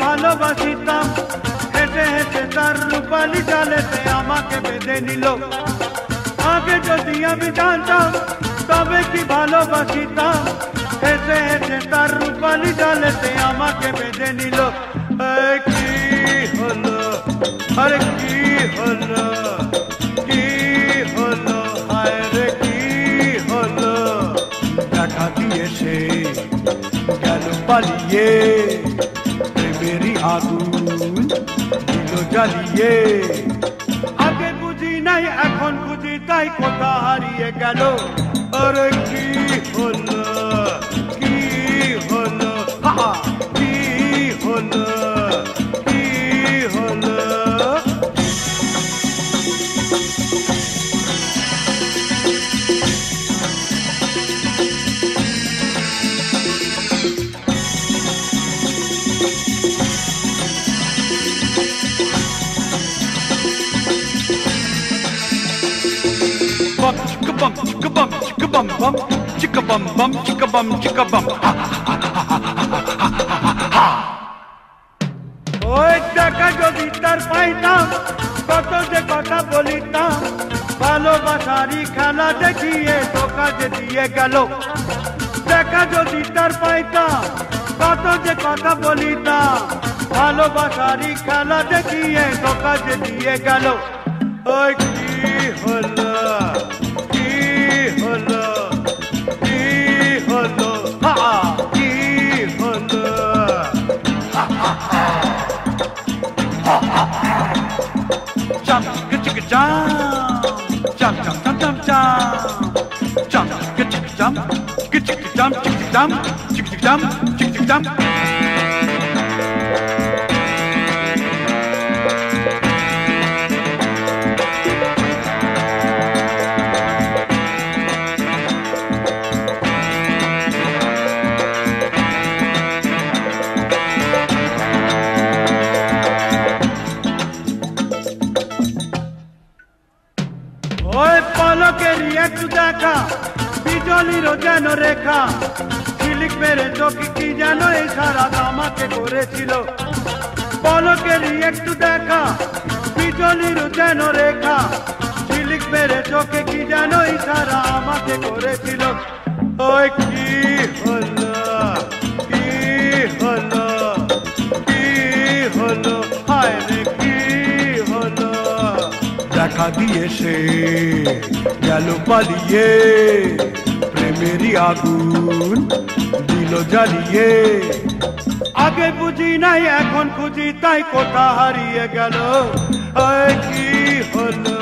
ভালোবাসিতাম হেঁটে হেঁটে তার রূপালি জালেতে আমাকে বেঁধে নিল আগে যদি আমি জানতাম তবে কি ভালোবাসিতাম হেঁটে হেঁটে তার রূপালি জালেতে আমাকে বেঁধে নিল কি হলো আরে কি হলো কি হলো হায় রে কি হলো দেখা দিয়ে সে গেল পালিয়ে প্রেমেরই আগুন দিল জ্বালিয়ে আগে বুঝি নাই এখন বুঝি তাই কোথা হারিয়ে গেল আরে কি হলো কি হলো কি হলো কি হলো bum chicka bum chicka bum bum chicka bum bum chicka bum chicka bum ওই টাকা যদি তার পাইতাম কত যে কথা বলিতাম ভালোবাসারই খেলা দেখিয়ে ধোকা যে দিয়ে গেল টাকা যদি তার পাইতাম কত যে কথা বলিতাম ভালোবাসারই খেলা দেখিয়ে ধোকা যে দিয়ে গেল ওই কি হলো কি হলো কি হলো কি হলো jump chicka jump jump jump jump jump jump chicka jump chicka jump chicka jump chicka jump chicka jump পলকেরই একটু দেখা বিজলিরও যেন রেখা ঝিলিক মেরে চোখে কি যেন এই সারা আমাকে করেছিল পলকেরই একটু দেখা বিজলিরও যেন রেখা ঝিলিক মেরে চোখে কি যেন এই সারা আমাকে করেছিল ওই কি হলো কি হলো কি হলো হায় রে কি হলো দেখা দিয়ে সে গেল পালিয়ে প্রেমেরই আগুন দিল জ্বালিয়ে আগে বুঝি নাই এখন খুঁজি তাই কোথা হারিয়ে গেল কি হলো